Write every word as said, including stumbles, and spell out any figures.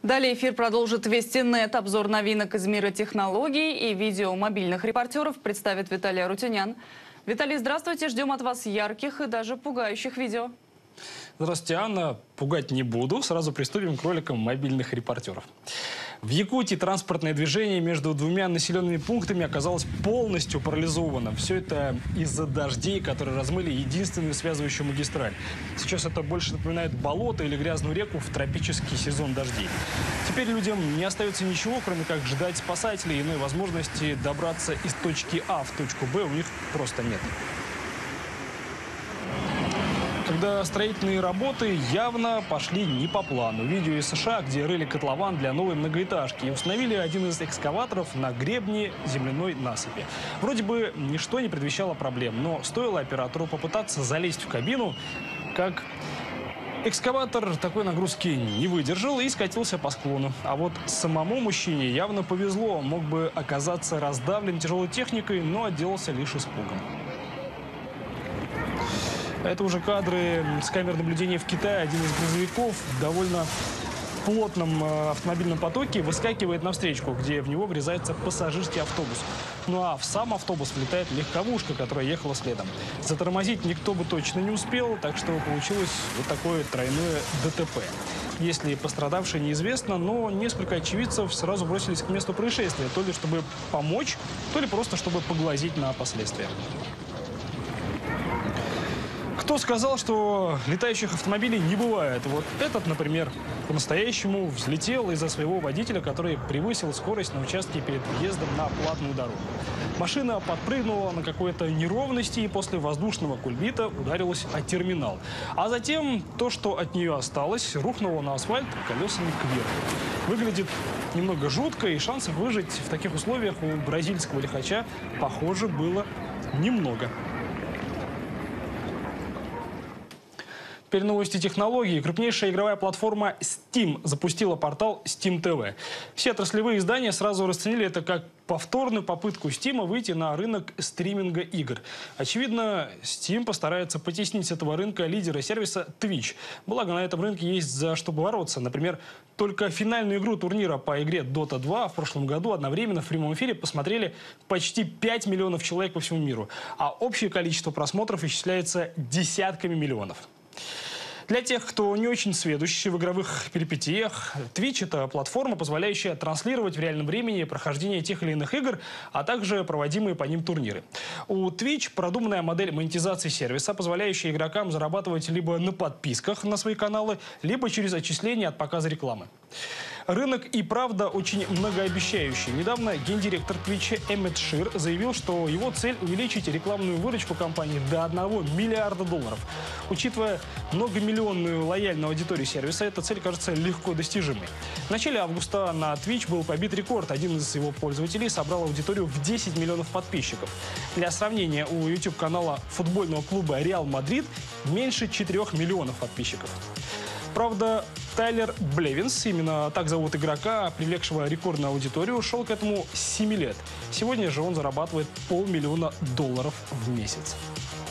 Далее эфир продолжит Вестинет. Обзор новинок из мира технологий и видео мобильных репортеров представит Виталий Арутюнян. Виталий, здравствуйте. Ждем от вас ярких и даже пугающих видео. Здравствуйте, Анна. Пугать не буду. Сразу приступим к роликам мобильных репортеров. В Якутии транспортное движение между двумя населенными пунктами оказалось полностью парализовано. Все это из-за дождей, которые размыли единственную связывающую магистраль. Сейчас это больше напоминает болото или грязную реку в тропический сезон дождей. Теперь людям не остается ничего, кроме как ждать спасателей. Иной возможности добраться из точки А в точку Б у них просто нет. Когда строительные работы явно пошли не по плану. Видео из США, где рыли котлован для новой многоэтажки и установили один из экскаваторов на гребне земляной насыпи. Вроде бы ничто не предвещало проблем, но стоило оператору попытаться залезть в кабину, как экскаватор такой нагрузки не выдержал и скатился по склону. А вот самому мужчине явно повезло. Мог бы оказаться раздавлен тяжелой техникой, но отделался лишь испугом. Это уже кадры с камер наблюдения в Китае. Один из грузовиков в довольно плотном автомобильном потоке выскакивает на встречку, где в него врезается пассажирский автобус. Ну а в сам автобус влетает легковушка, которая ехала следом. Затормозить никто бы точно не успел, так что получилось вот такое тройное ДТП. Если пострадавший неизвестно, но несколько очевидцев сразу бросились к месту происшествия, то ли чтобы помочь, то ли просто чтобы поглазеть на последствия. Кто сказал, что летающих автомобилей не бывает? Вот этот, например, по-настоящему взлетел из-за своего водителя, который превысил скорость на участке перед въездом на платную дорогу. Машина подпрыгнула на какой-то неровности и после воздушного кульбита ударилась о терминал. А затем то, что от нее осталось, рухнуло на асфальт колесами кверху. Выглядит немного жутко, и шансов выжить в таких условиях у бразильского лихача, похоже, было немного. Теперь новости технологий. Крупнейшая игровая платформа Steam запустила портал Steam ти ви. Все отраслевые издания сразу расценили это как повторную попытку Steam выйти на рынок стриминга игр. Очевидно, Steam постарается потеснить с этого рынка лидера сервиса Twitch. Благо, на этом рынке есть за что бороться. Например, только финальную игру турнира по игре дота два в прошлом году одновременно в прямом эфире посмотрели почти пять миллионов человек по всему миру. А общее количество просмотров исчисляется десятками миллионов. Для тех, кто не очень сведущий в игровых перипетиях, Twitch – это платформа, позволяющая транслировать в реальном времени прохождение тех или иных игр, а также проводимые по ним турниры. У Twitch продуманная модель монетизации сервиса, позволяющая игрокам зарабатывать либо на подписках на свои каналы, либо через отчисления от показа рекламы. Рынок и правда очень многообещающий. Недавно гендиректор Twitch Эммет Шир заявил, что его цель – увеличить рекламную выручку компании до одного миллиарда долларов. Учитывая многомиллионную лояльную аудиторию сервиса, эта цель кажется легко достижимой. В начале августа на Twitch был побит рекорд. Один из его пользователей собрал аудиторию в десять миллионов подписчиков. Для сравнения, у YouTube-канала футбольного клуба Реал Мадрид меньше четырёх миллионов подписчиков. Правда, Тайлер Блевинс, именно так зовут игрока, привлекшего рекордную аудиторию, шел к этому с семи лет. Сегодня же он зарабатывает полмиллиона долларов в месяц.